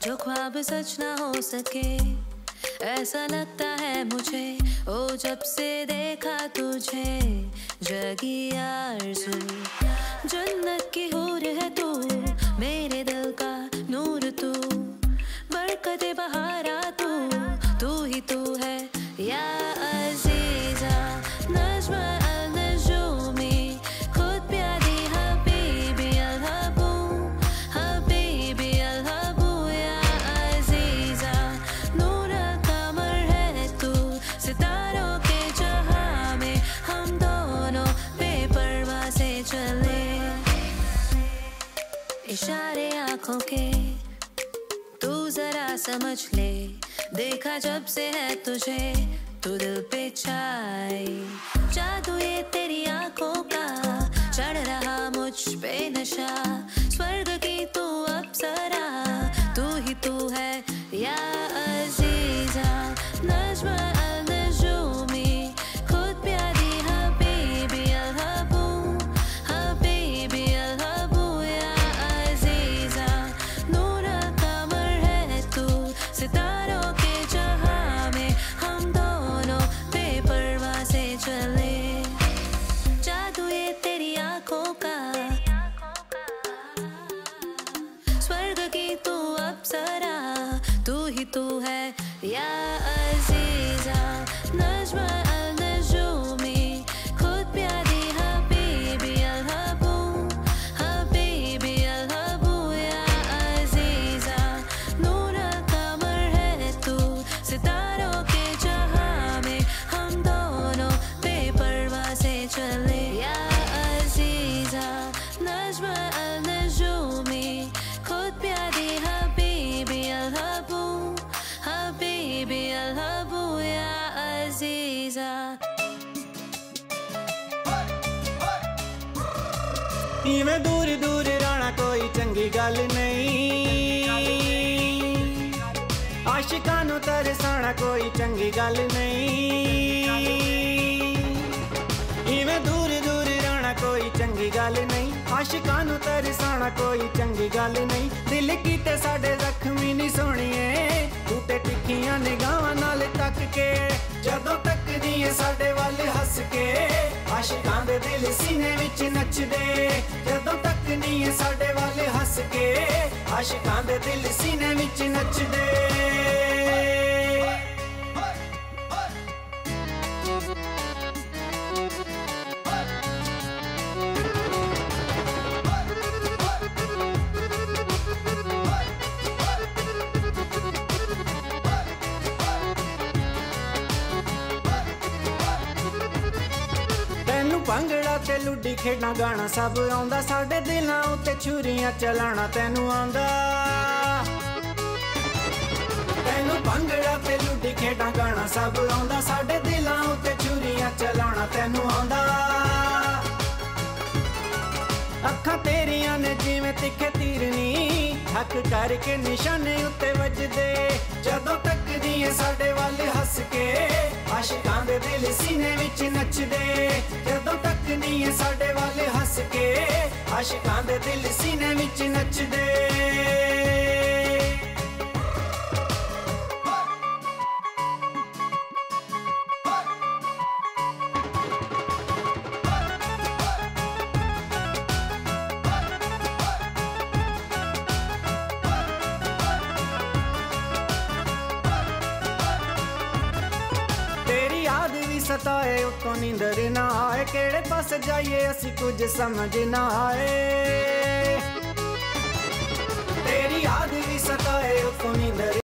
जो ख्वाब सच ना हो सके, ऐसा लगता है मुझे। ओ जब से देखा तुझे, जगी आरज़ू। जन्नत की हूर है तू, मेरे दिल का नूर तू, बरकते बहारा तू, तू ही तू है या अज़ीज़ा। नज़्म अल-नजूमी, खुद प्यारी हबीबी अल-हबू, हबीबी अल-हबू या अज़ीज़ा। नूर कमर है तू, सितारों के जहां में हम दोनों बेपरवाह से चले। इशारे आँखों के तू जरा समझ ले, देखा जब से है तुझे, तू दिल पे छाई। जादू ये तेरी आंखों का, चढ़ रहा मुझ पे नशा। स्वर्ग की तू अप्सरा, तू ही तू है या अज़ीज़ा। नज़्म अल-नजूमी, खुद प्यारी हबीबी अल-हबू, हबीबी अल-हबू या अज़ीज़ा। नूर कमर है तू, सितारों के जहां में हम दोनों बेपरवाह से चले। जादू ये तेरी आंखों का, स्वर्ग की तू अप्सरा, तू ही तू है या अज़ीज़ा। नज़्म अल-नजूमी, खुद प्यारी हबीबी अल-हबू, हबीबी अल-हबू या अज़ीज़ा। नूर कमर है तू, सितारों के जहां में हम दोनों बेपरवाह से चले या अज़ीज़ा। नज़्म अल-नजूमी, खुद प्यारी हबीबी अल-हबू, हबीबी अल-हबू या अज़ीज़ा। इवें दूर दूर रहना कोई चंगी गल नहीं, आशिकां नूं तरसाना कोई चंगी गल नहीं। इवें दूर दूर रहना कोई चंगी गल नहीं, आशिकां नूं तरसाना कोई चंगी गल नहीं। दिल कीते साडे जख्मी नी सोहणीए, तू ते तिखियां निगाहां नाल तक के, जदों तकदी ऐ साडे वल हस के। आशिकां दे दिल सीने विच नचदे, जदों तकदी ऐ साडे वल हस के। आशिकां दे दिल सीने विच नचदे। भंगड़ा ते लुड्डी खेडना गाना सब आउंदा, साडे दिलां उत्ते छुरियां चलाना तैनू आंदा। तैनू भंगड़ा ते लुड्डी खेडना गाना सब आउंदा, साडे दिलां उत्ते छुरियां चलाना तैनू आंदा। अखां तेरियां ने जिवें तिखे तीरनी, हक करके निशाने उत्ते वजदे, जदों तकदी ऐ साडे वल हस के। आशिकां दे दिल सीने विच नचदे, जदों तकदी ऐ साडे वल हस के। आशिकां दे दिल सीने विच नचदे। सताए उतों नींदर ना आए, केड़े पास जाइए असी कुछ समझ ना आए। तेरी याद भी सताए उतों नींदर